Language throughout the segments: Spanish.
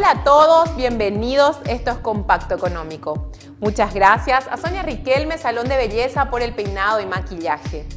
Hola a todos, bienvenidos. Esto es Compacto Económico. Muchas gracias a Sonia Riquelme, Salón de Belleza, por el peinado y maquillaje.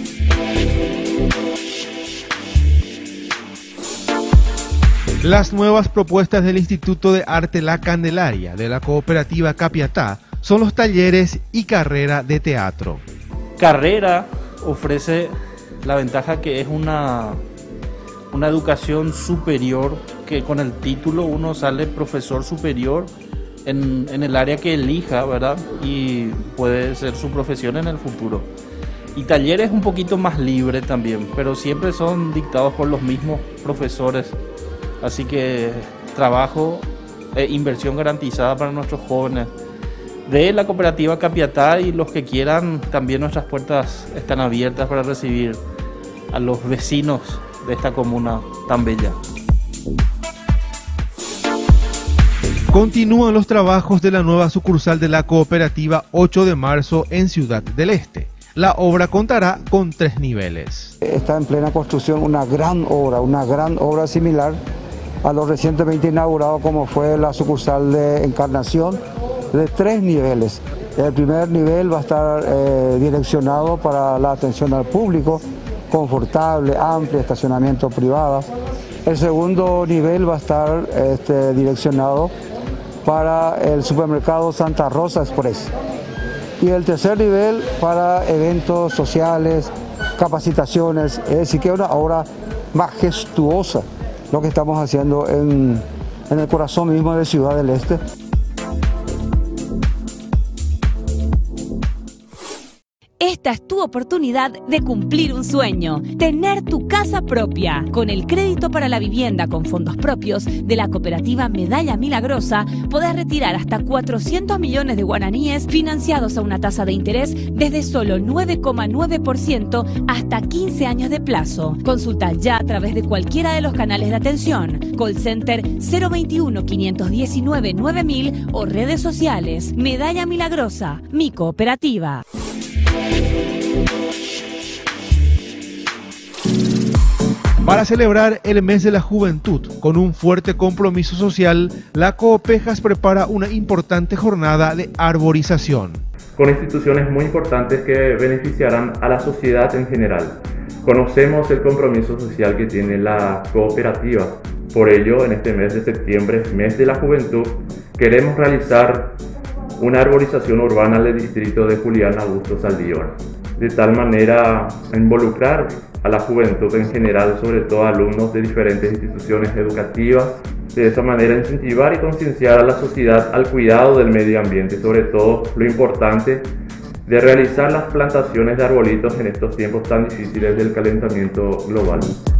Las nuevas propuestas del Instituto de Arte La Candelaria de la cooperativa Capiatá son los talleres y carrera de teatro. Carrera ofrece la ventaja que es una educación superior, que con el título uno sale profesor superior en el área que elija, ¿verdad? Y puede ser su profesión en el futuro. Y talleres un poquito más libre también, pero siempre son dictados por los mismos profesores. Así que trabajo e inversión garantizada para nuestros jóvenes de la cooperativa Capiatá, y los que quieran, también nuestras puertas están abiertas para recibir a los vecinos de esta comuna tan bella. Continúan los trabajos de la nueva sucursal de la cooperativa 8 de marzo en Ciudad del Este. La obra contará con 3 niveles. Está en plena construcción una gran obra similar a lo recientemente inaugurado como fue la sucursal de Encarnación, de 3 niveles. El primer nivel va a estar direccionado para la atención al público, confortable, amplio, estacionamiento privado. El segundo nivel va a estar direccionado para el supermercado Santa Rosa Express. Y el tercer nivel para eventos sociales, capacitaciones, es decir, que es una obra majestuosa lo que estamos haciendo en el corazón mismo de Ciudad del Este. Esta es tu oportunidad de cumplir un sueño, tener tu casa propia. Con el crédito para la vivienda con fondos propios de la cooperativa Medalla Milagrosa, podés retirar hasta 400 millones de guaraníes financiados a una tasa de interés desde solo 9,9% hasta 15 años de plazo. Consulta ya a través de cualquiera de los canales de atención, call center 021 519 9000 o redes sociales. Medalla Milagrosa, mi cooperativa. Para celebrar el mes de la juventud con un fuerte compromiso social, la Coopejas prepara una importante jornada de arborización. Con instituciones muy importantes que beneficiarán a la sociedad en general. Conocemos el compromiso social que tiene la cooperativa. Por ello, en este mes de septiembre, mes de la juventud, queremos realizar una arborización urbana del distrito de Julián Augusto Saldívar, de tal manera a involucrar a la juventud en general, sobre todo alumnos de diferentes instituciones educativas, de esa manera incentivar y concienciar a la sociedad al cuidado del medio ambiente, sobre todo lo importante de realizar las plantaciones de arbolitos en estos tiempos tan difíciles del calentamiento global.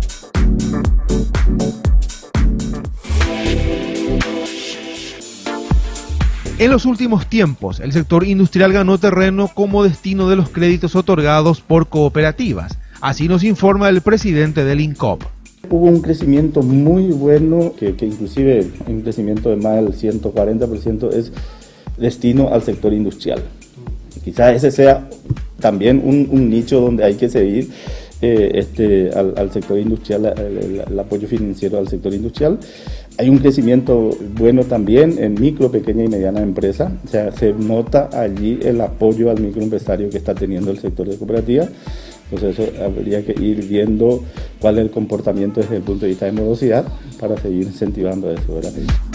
En los últimos tiempos, el sector industrial ganó terreno como destino de los créditos otorgados por cooperativas. Así nos informa el presidente del INCOP. Hubo un crecimiento muy bueno, que inclusive un crecimiento de más del 140% es destino al sector industrial. Quizás ese sea también un nicho donde hay que seguir al sector industrial, el apoyo financiero al sector industrial. Hay un crecimiento bueno también en micro, pequeña y mediana empresa. O sea, se nota allí el apoyo al microempresario que está teniendo el sector de cooperativa. Entonces eso habría que ir viendo cuál es el comportamiento desde el punto de vista de morosidad para seguir incentivando eso, ¿verdad?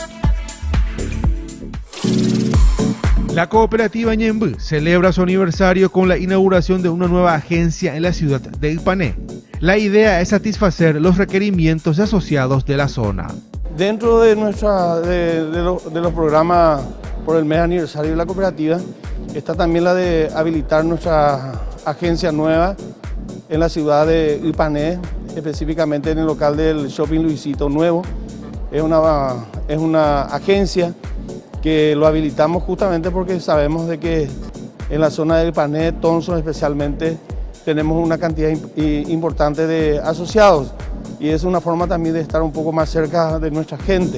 La cooperativa Ñemby celebra su aniversario con la inauguración de una nueva agencia en la ciudad de Ipané. La idea es satisfacer los requerimientos de asociados de la zona. Dentro de los programas por el mes aniversario de la cooperativa está también la de habilitar nuestra agencia nueva en la ciudad de Ipané, específicamente en el local del Shopping Luisito Nuevo. Es una agencia que lo habilitamos justamente porque sabemos de que en la zona de Ipané, Thompson especialmente, tenemos una cantidad importante de asociados y es una forma también de estar un poco más cerca de nuestra gente.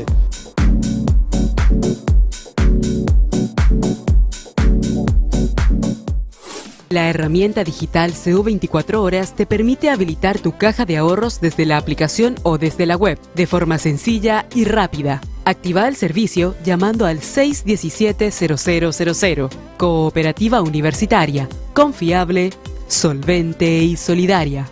La herramienta digital CO 24 Horas te permite habilitar tu caja de ahorros desde la aplicación o desde la web, de forma sencilla y rápida. Activa el servicio llamando al 617-0000. Cooperativa Universitaria. Confiable, solvente y solidaria.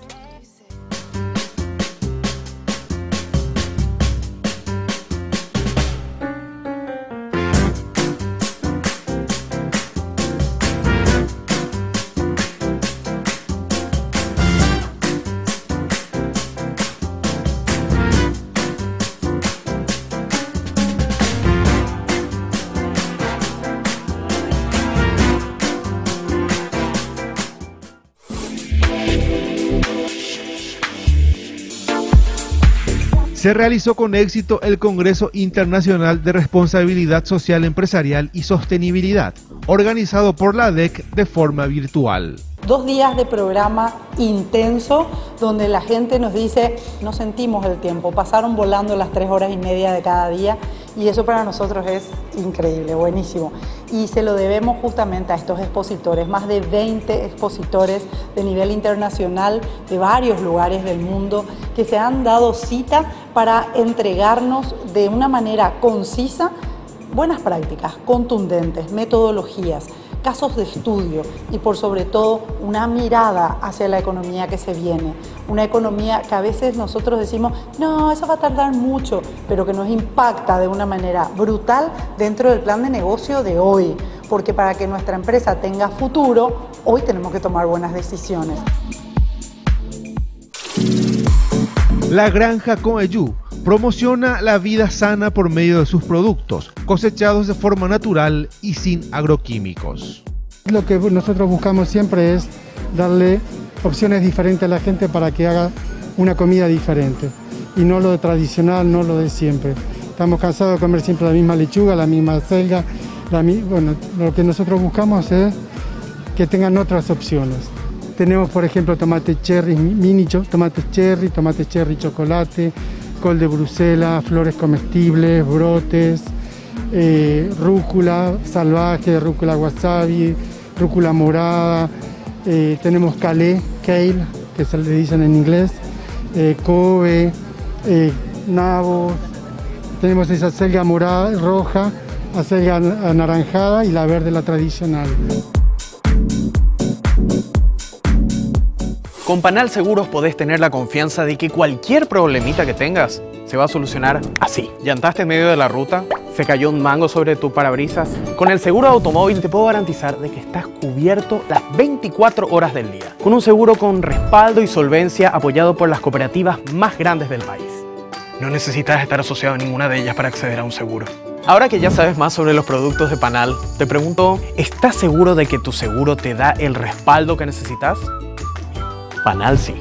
Se realizó con éxito el Congreso Internacional de Responsabilidad Social Empresarial y Sostenibilidad, organizado por la ADEC de forma virtual. 2 días de programa intenso donde la gente nos dice, no sentimos el tiempo, pasaron volando las 3 horas y media de cada día y eso para nosotros es increíble, buenísimo. Y se lo debemos justamente a estos expositores, más de 20 expositores de nivel internacional de varios lugares del mundo que se han dado cita para entregarnos de una manera concisa buenas prácticas, contundentes, metodologías, casos de estudio y por sobre todo una mirada hacia la economía que se viene. Una economía que a veces nosotros decimos, no, eso va a tardar mucho, pero que nos impacta de una manera brutal dentro del plan de negocio de hoy. Porque para que nuestra empresa tenga futuro, hoy tenemos que tomar buenas decisiones. La granja Coeyú promociona la vida sana por medio de sus productos, cosechados de forma natural y sin agroquímicos. Lo que nosotros buscamos siempre es darle opciones diferentes a la gente para que haga una comida diferente. Y no lo de tradicional, no lo de siempre. Estamos cansados de comer siempre la misma lechuga, la misma acelga. Bueno, lo que nosotros buscamos es que tengan otras opciones. Tenemos, por ejemplo, tomate cherry, tomate cherry chocolate, col de Bruselas, flores comestibles, brotes, rúcula salvaje, rúcula wasabi, rúcula morada, tenemos kale, kale, que se le dicen en inglés, kobe, nabos, tenemos esa acelga morada, roja, acelga anaranjada y la verde, la tradicional. Con Panal Seguros podés tener la confianza de que cualquier problemita que tengas se va a solucionar así. ¿Llantaste en medio de la ruta? ¿Se cayó un mango sobre tu parabrisas? Con el seguro de automóvil te puedo garantizar de que estás cubierto las 24 horas del día. Con un seguro con respaldo y solvencia apoyado por las cooperativas más grandes del país. No necesitas estar asociado a ninguna de ellas para acceder a un seguro. Ahora que ya sabes más sobre los productos de Panal, te pregunto, ¿estás seguro de que tu seguro te da el respaldo que necesitas? Panal sí.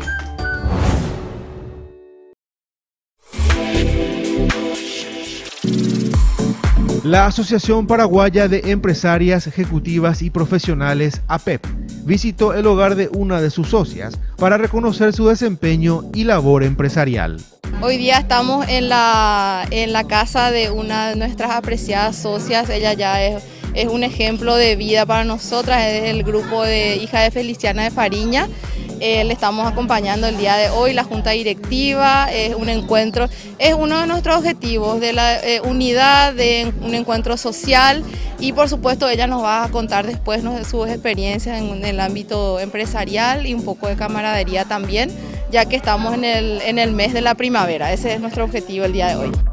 La Asociación Paraguaya de Empresarias, Ejecutivas y Profesionales, APEP, visitó el hogar de una de sus socias para reconocer su desempeño y labor empresarial. Hoy día estamos en la casa de una de nuestras apreciadas socias. Ella ya es un ejemplo de vida para nosotras, es el grupo de hija de Feliciana de Fariña. Le estamos acompañando el día de hoy, la junta directiva, es un encuentro, es uno de nuestros objetivos de la unidad, de un encuentro social y por supuesto ella nos va a contar después de sus experiencias en el ámbito empresarial y un poco de camaradería también, ya que estamos en el mes de la primavera, ese es nuestro objetivo el día de hoy.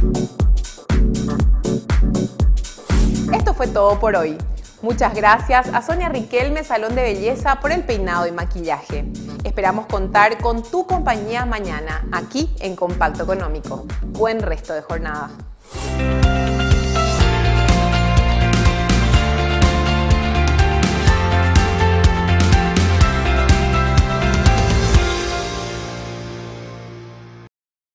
Esto fue todo por hoy. Muchas gracias a Sonia Riquelme, Salón de Belleza, por el peinado y maquillaje. Esperamos contar con tu compañía mañana, aquí en Compacto Económico. Buen resto de jornada.